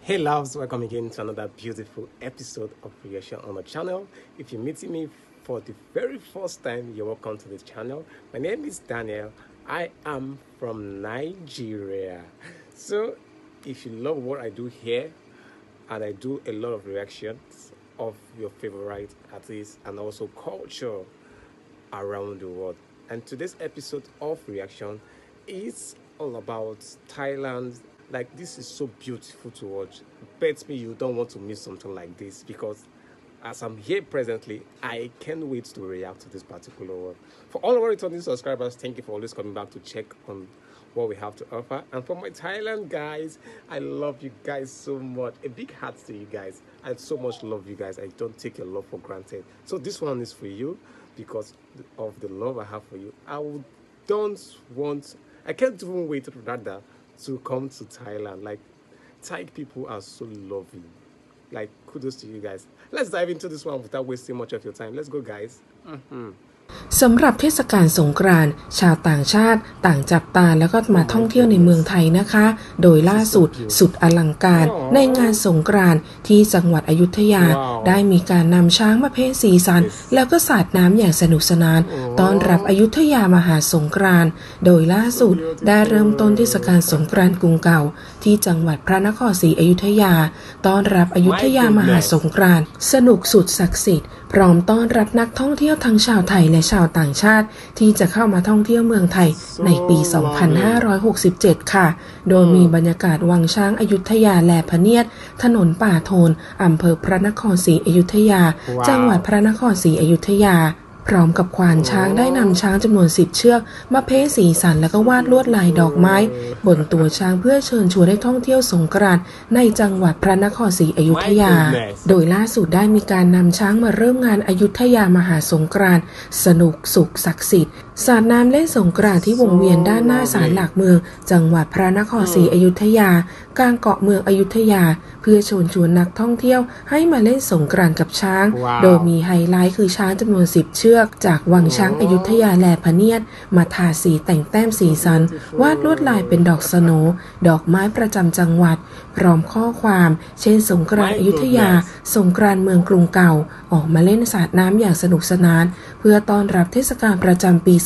Hey loves, welcome again to another beautiful episode of Reaction on the channel. If you're meeting me for the very first time, you're welcome to this channel. My name is Daniel. I am from Nigeria. So if you love what I do here, and I do a lot of reactions of your favorite artists and also culture around the world. And today's episode of Reaction is all about Thailand. Like, this is so beautiful to watch. Bet me you don't want to miss something like this, because as I'm here presently, I can't wait to react to this particular one. For all our returning subscribers, thank you for always coming back to check on what we have to offer. And for my Thailand guys, I love you guys so much. A big hat to you guys. I so much love you guys. I don't take your love for granted. So this one is for you because of the love I have for you. I can't even wait rather to come to Thailand. Like, Thai people are so lovely. Like, kudos to you guys. Let's dive into this one without wasting much of your time. Let's go, guys. สำหรับเทศกาลสงกรานต์ชาวต่างชาติต่างจับตาแล้วก็มาท่องเที่ยวในเมืองไทยนะคะโดยล่าสุดอลังการในงานสงกรานต์ที่จังหวัดอยุธยาได้มีการนำช้างมาเพ่นสีสันแล้วก็สาดน้ำอย่างสนุกสนานต้อนรับอยุธยามหาสงกรานต์โดยล่าสุดได้เริ่มต้นเทศกาลสงกรานต์กรุงเก่าที่จังหวัดพระนครศรีอยุธยาต้อนรับอยุธยามหาสงกรานต์สนุกสุดศักดิ์สิทธิ์พร้อมต้อนรับนักท่องเที่ยวทั้งชาวไทยและชาวต่างชาติที่จะเข้ามาท่องเที่ยวเมืองไทยในปี 2567 ค่ะโดยมีบรรยากาศวังช้างอยุธยาแลพเนียดถนนป่าโทนอำเภอพระนครศรีอยุธยาจังหวัดพระนครศรีอยุธยาพร้อมกับควานช้างได้นำช้างจำนวน10เชือกมาเพ้สีสันและก็วาดลวดลายดอกไม้บนตัวช้างเพื่อเชิญชวนให้ท่องเที่ยวสงกรานต์ในจังหวัดพระนครศรีอยุธยาโดยล่าสุดได้มีการนำช้างมาเริ่มงานอยุธยามหาสงกรานต์สนุกสุขศักดิ์สิทธิ์สาดน้ำเล่นสงกรานต์ที่วงเวียนด้านหน้าศาลหลักเมืองจังหวัดพระนครศรีอยุธยากลางเกาะเมืองอยุธยาเพื่อเชิญชวนนักท่องเที่ยวให้มาเล่นสงกรานต์กับช้างโดยมีไฮไลท์คือช้างจำนวน10เชือกจากวังช้างอยุธยาแลพเนียดมาทาสีแต่งแต้มสีสันวาดลวดลายเป็นดอกสโหนดอกไม้ประจำจังหวัดพร้อมข้อความเช่นสงกรานต์อยุธยาสงกรานต์เมืองกรุงเก่าออกมาเล่นสาดน้ำอย่างสนุกสนานเพื่อต้อนรับเทศกาลประจำปี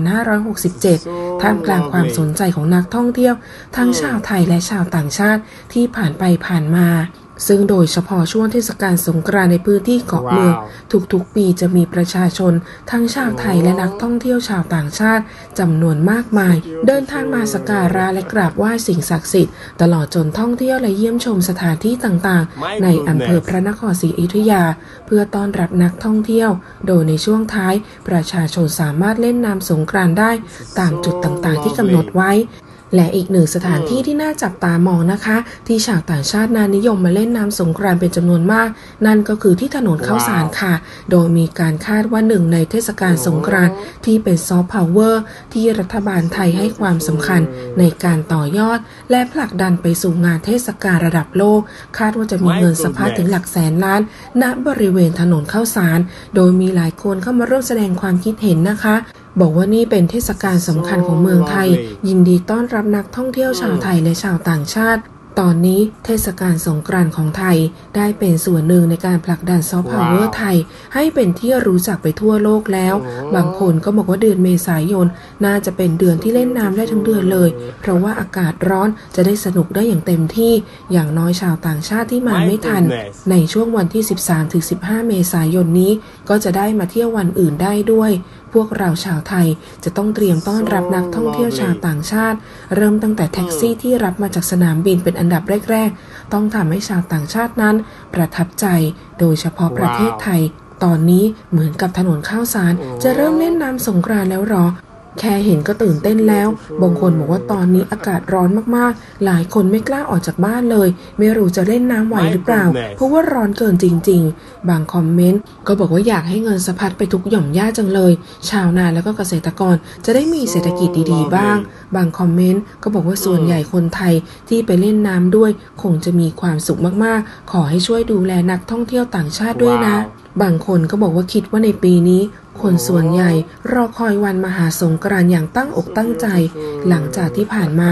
2567 ท่ามกลางความสนใจของนักท่องเที่ยวทั้งชาวไทยและชาวต่างชาติที่ผ่านไปผ่านมาซึ่งโดยเฉพาะช่วงเทศกาลสงกรานต์ในพื้นที่เกาะเมืองทุกๆปีจะมีประชาชนทั้งชาวไทยและนักท่องเที่ยวชาวต่างชาติจำนวนมากมายเดินทางมาสักการะและกราบไหว้สิ่งศักดิ์สิทธิ์ตลอดจนท่องเที่ยวและเยี่ยมชมสถานที่ต่างๆในอำเภอพระนครศรีอยุธยาเพื่อต้อนรับนักท่องเที่ยวโดยในช่วงท้ายประชาชนสามารถเล่นน้ำสงกรานต์ได้ตามจุดต่างๆที่กำหนดไว้และอีกหนึ่งสถานที่ที่น่าจับตามองนะคะที่ชาวต่างชาตินิยมมาเล่นน้ำสงกรานต์เป็นจำนวนมากนั่นก็คือที่ถนนข้าวสารค่ะโดยมีการคาดว่าหนึ่งในเทศกาลสงกรานต์ที่เป็นซอฟต์พาวเวอร์ที่รัฐบาลไทยให้ความสำคัญในการต่อยอดและผลักดันไปสู่งานเทศกาลระดับโลกคาดว่าจะมีเงินสะพัดถึงหลักแสนล้านณบริเวณถนนข้าวสารโดยมีหลายคนเข้ามาร่วมแสดงความคิดเห็นนะคะบอกว่านี่เป็นเทศกาลสำคัญของเมืองไทยยินดีต้อนรับนักท่องเที่ยวชาวไทยและชาวต่างชาติตอนนี้เทศกาลสงกรานต์ของไทยได้เป็นส่วนหนึ่งในการผลักดันซอฟต์พาวเวอร์ไทยให้เป็นที่รู้จักไปทั่วโลกแล้วบางคนก็บอกว่าเดือนเมษายนน่าจะเป็นเดือนที่เล่นน้ำได้ทั้งเดือนเลยเพราะว่าอากาศร้อนจะได้สนุกได้อย่างเต็มที่อย่างน้อยชาวต่างชาติที่มาไม่ทันในช่วงวันที่ 13-15 เมษายนนี้ก็จะได้มาเที่ยววันอื่นได้ด้วยพวกเราชาวไทยจะต้องเตรียมต้อนรับนักท่องเที่ยวชาวต่างชาติเริ่มตั้งแต่แท็กซี่ที่รับมาจากสนามบินเป็นอันดับแรกๆต้องทำให้ชาวต่างชาตินั้นประทับใจโดยเฉพาะประเทศไทยตอนนี้เหมือนกับถนนข้าวสารจะเริ่มเล่นน้ำสงกรานต์แล้วหรอแค่เห็นก็ตื่นเต้นแล้วบางคนบอกว่าตอนนี้อากาศร้อนมากๆหลายคนไม่กล้าออกจากบ้านเลยไม่รู้จะเล่นน้ำไหวหรือเปล่าเพราะว่าร้อนเกินจริงๆบางคอมเมนต์ก็บอกว่าอยากให้เงินสะพัดไปทุกหย่อมหญ้าจังเลยชาวนาแล้วก็เกษตรกรจะได้มีเศรษฐกิจดีๆบ้างบางคอมเมนต์ก็บอกว่าส่วนใหญ่คนไทยที่ไปเล่นน้ำด้วยคงจะมีความสุขมากๆขอให้ช่วยดูแลนักท่องเที่ยวต่างชาติด้วยนะบางคนก็บอกว่าคิดว่าในปีนี้คนส่วนใหญ่รอคอยวันมหาสงกรานต์อย่างตั้งอกตั้งใจหลังจากที่ผ่านมา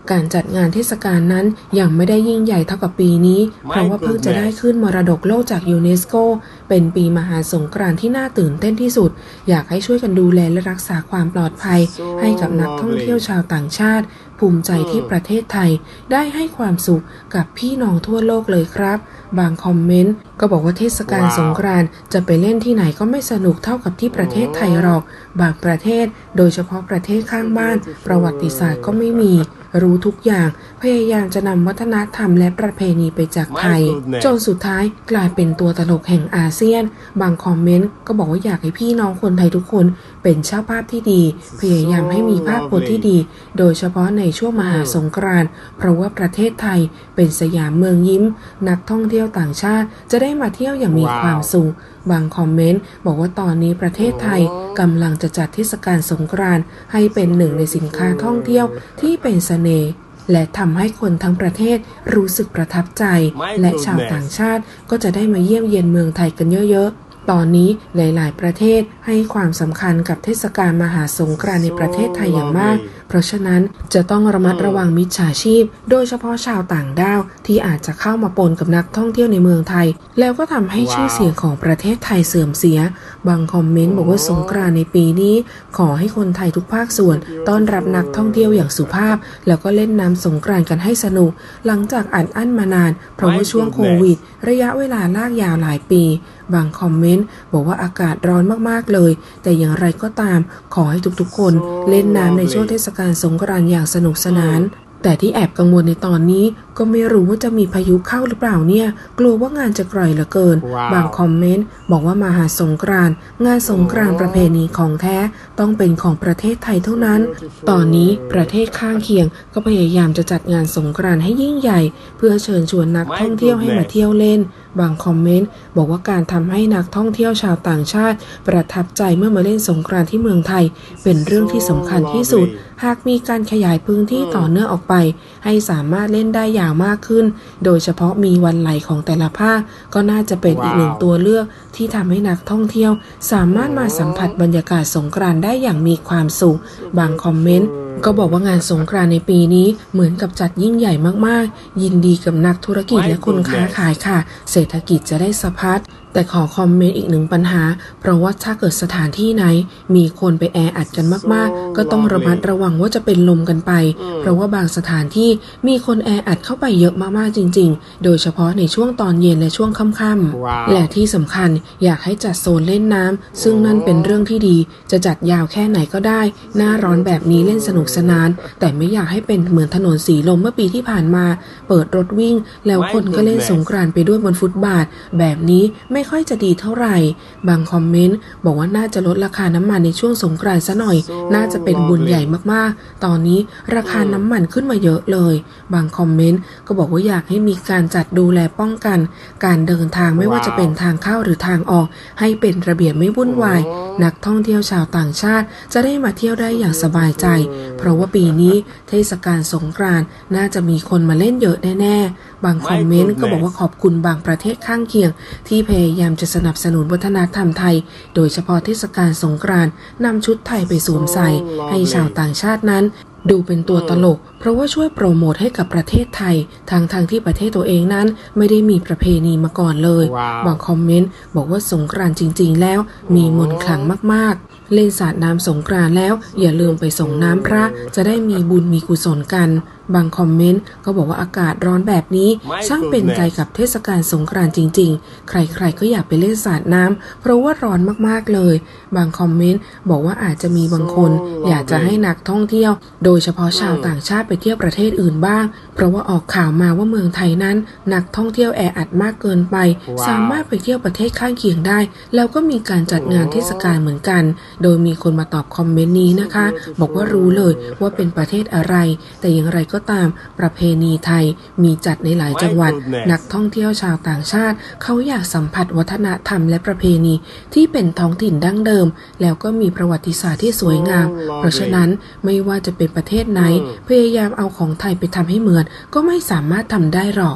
การจัดงานเทศกาลนั้นยังไม่ได้ยิ่งใหญ่เท่ากับปีนี้เพราะว่าเพิ่งจะได้ขึ้นมรดกโลกจากยูเนสโกเป็นปีมหาสงกรานต์ที่น่าตื่นเต้นที่สุดอยากให้ช่วยกันดูแลและรักษาความปลอดภัยให้กับนักท่องเที่ยวชาวต่างชาติภูมิใจที่ประเทศไทยได้ให้ความสุขกับพี่น้องทั่วโลกเลยครับบางคอมเมนต์ก็บอกว่าเทศกาลสงกรานต์จะไปเล่นที่ไหนก็ไม่สนุกเท่ากับที่ประเทศไทยหรอกบางประเทศโดยเฉพาะประเทศข้างบ้านประวัติศาสตร์ก็ไม่มีรู้ทุกอย่างพยายามจะนำวัฒนธรรมและประเพณีไปจากไทยจนสุดท้ายกลายเป็นตัวตลกแห่งอาเซียนบางคอมเมนต์ก็บอกว่าอยากให้พี่น้องคนไทยทุกคนเป็นเจ้าภาพที่ดีพยายามให้มีภาพพจน์ที่ดีโดยเฉพาะในช่วงมหาสงกรานต์เพราะว่าประเทศไทยเป็นสยามเมืองยิ้มนักท่องเที่ยวต่างชาติจะได้มาเที่ยวอย่างมีความสุขบางคอมเมนต์บอกว่าตอนนี้ประเทศไทยกำลังจะจัดเทศกาลสงกรานต์ให้เป็นหนึ่งในสินค้าท่องเที่ยวที่เป็นเสน่ห์และทำให้คนทั้งประเทศรู้สึกประทับใจและชาวต่างชาติก็จะได้มาเยี่ยมเยียนเมืองไทยกันเยอะๆตอนนี้หลายๆประเทศให้ความสำคัญกับเทศกาลมหาสงกรานต์ในประเทศไทยอย่างมากเพราะฉะนั้นจะต้องระมัดระวังมิจฉาชีพโดยเฉพาะชาวต่างด้าวที่อาจจะเข้ามาปนกับนักท่องเที่ยวในเมืองไทยแล้วก็ทำให้ชื่อเสียงของประเทศไทยเสื่อมเสียบางคอมเมนต์บอกว่าสงกรานต์ในปีนี้ขอให้คนไทยทุกภาคส่วนต้อนรับนักท่องเที่ยวอย่างสุภาพแล้วก็เล่นน้ำสงกรานต์กันให้สนุกหลังจากอั้นมานานเพราะว่าช่วงโควิดระยะเวลาลากยาวหลายปีบางคอมเมนต์บอกว่าอากาศร้อนมากๆเลยแต่อย่างไรก็ตามขอให้ทุกๆคนเล่นน้ำในช่วงเทศกาลสงกรานต์อย่างสนุกสนานแต่ที่แอบกังวลในตอนนี้ก็ไม่รู้ว่าจะมีพายุเข้าหรือเปล่าเนี่ยกลัวว่างานจะกร่อยเหลือเกินบางคอมเมนต์บอกว่ามหาสงกรานต์งานสงกรานต์ประเพณีของแท้ต้องเป็นของประเทศไทยเท่านั้นตอนนี้ประเทศข้างเคียงก็พยายามจะจัดงานสงกรานต์ให้ยิ่งใหญ่เพื่อเชิญชวนนักท่องเที่ยวให้มาเที่ยวเล่นบางคอมเมนต์บอกว่าการทำให้นักท่องเที่ยวชาวต่างชาติประทับใจเมื่อมาเล่นสงกรานต์ที่เมืองไทยเป็นเรื่องที่สำคัญที่สุดหากมีการขยายพื้นที่ต่อเนื่องออกไปให้สามารถเล่นได้ยาวมากขึ้นโดยเฉพาะมีวันไหลของแต่ละภาคก็น่าจะเป็นอีกหนึ่งตัวเลือกที่ทำให้นักท่องเที่ยวสามารถมาสัมผัสบรรยากาศสงกรานต์ได้อย่างมีความสุขบางคอมเมนต์ก็บอกว่างานสงกรานต์ในปีนี้เหมือนกับจัดยิ่งใหญ่มากๆยินดีกับนักธุรกิจและคนค้าขายค่ะเศรษฐกิจจะได้สะพัดแต่ขอคอมเมนต์อีกหนึ่งปัญหาเพราะว่าถ้าเกิดสถานที่ไหนมีคนไปแออัดกันมากๆก็ต้องระมัดระวังว่าจะเป็นลมกันไปเพราะว่าบางสถานที่มีคนแออัดเข้าไปเยอะมากๆจริงๆโดยเฉพาะในช่วงตอนเย็นและช่วงค่ำๆและที่สำคัญอยากให้จัดโซนเล่นน้ำซึ่งนั่นเป็นเรื่องที่ดีจะจัดยาวแค่ไหนก็ได้หน้าร้อนแบบนี้เล่นสนุกสนานแต่ไม่อยากให้เป็นเหมือนถนนสีลมเมื่อปีที่ผ่านมาเปิดรถวิ่งแล้วคนก็เล่นสงกรานต์ไปด้วยบนฟุตบาทแบบนี้ไม่ค่อยจะดีเท่าไหร่บางคอมเมนต์บอกว่าน่าจะลดราคาน้ำมันในช่วงสงกรานต์ซะหน่อยน่าจะเป็นบุญใหญ่มากๆตอนนี้ราคาน้ำมันขึ้นมาเยอะเลยบางคอมเมนต์ก็บอกว่าอยากให้มีการจัดดูแลป้องกันการเดินทางไม่ว่าจะเป็นทางเข้าหรือทางออกให้เป็นระเบียบไม่วุ่นวายนักท่องเที่ยวชาวต่างชาติจะได้มาเที่ยวได้อย่างสบายใจเพราะว่าปีนี้เทศกาลสงกรานต์น่าจะมีคนมาเล่นเยอะแน่ๆบางคอมเมนต์ก็บอกว่าขอบคุณบางประเทศข้างเคียงที่พยายามจะสนับสนุนวัฒนธรรมไทยโดยเฉพาะเทศกาลสงกรานต์นำชุดไทยไปสวมใส่ให้ชาวต่างชาตินั้นดูเป็นตัวตลกเพราะว่าช่วยโปรโมทให้กับประเทศไทยทางที่ประเทศตัวเองนั้นไม่ได้มีประเพณีมาก่อนเลยบางคอมเมนต์บอกว่าสงกรานต์จริงๆแล้วมีมนต์ขลังมากๆเล่นสาดน้ำสงกรานต์แล้วอย่าลืมไปส่งน้ำพระจะได้มีบุญมีกุศลกันบางคอมเมนต์ก็บอกว่าอากาศร้อนแบบนี้ช่างเป็นใจกับเทศกาลสงกรานต์จริงๆใครๆก็อยากไปเล่นสาดน้ำเพราะว่าร้อนมากๆเลยบางคอมเมนต์บอกว่าอาจจะมีบางคนอยากจะให้นักท่องเที่ยวโดยเฉพาะชาวต่างชาติไปเที่ยวประเทศอื่นบ้างเพราะว่าออกข่าวมาว่าเมืองไทยนั้นนักท่องเที่ยวแออัดมากเกินไปสามารถไปเที่ยวประเทศข้างเคียงได้แล้วก็มีการจัดงานเทศกาลเหมือนกันโดยมีคนมาตอบคอมเมนต์นี้นะคะบอกว่ารู้เลยว่าเป็นประเทศอะไรแต่อย่างไรก็ตามประเพณีไทยมีจัดในหลายจังหวัดนักท่องเที่ยวชาวต่างชาติเขาอยากสัมผัสวัฒนธรรมและประเพณีที่เป็นท้องถิ่นดั้งเดิมแล้วก็มีประวัติศาสตร์ที่สวยงามเพราะฉะนั้นไม่ว่าจะเป็นประเทศไหนพยายามเอาของไทยไปทำให้เหมือนก็ไม่สามารถทำได้หรอก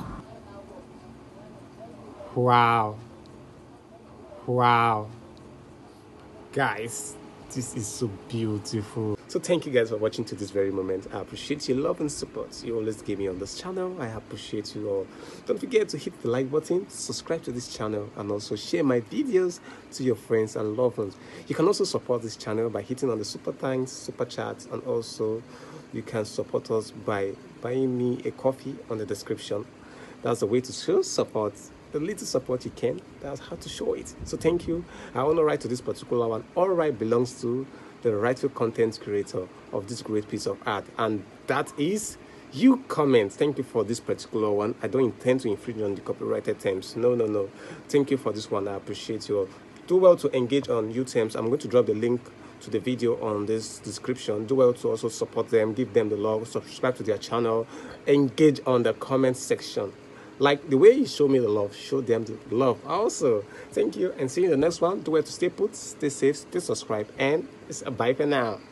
ว้าว guys This is so beautiful. So thank you guys for watching to this very moment. I appreciate your love and support you always give me on this channel. I appreciate you all. Don't forget to hit the like button, subscribe to this channel, and also share my videos to your friends and loved ones. You can also support this channel by hitting on the super thanks, super chats, and also you can support us by buying me a coffee on the description. That's the way to show support. The little support you can, that's how to show it. So thank you. I want to write to this particular one. All right belongs to the rightful content creator of this great piece of art, and that is you. Comment. Thank you for this particular one. I don't intend to infringe on the copyrighted terms. No. Thank you for this one. I appreciate you all. Do well to engage on UTEMS. I'm going to drop the link to the video on this description. Do well to also support them, give them the love, subscribe to their channel, engage on the comment section. Like the way you show me the love, show them the love also. Thank you, and see you in the next one. Do well to stay put, stay safe, stay subscribed, and it's a bye for now.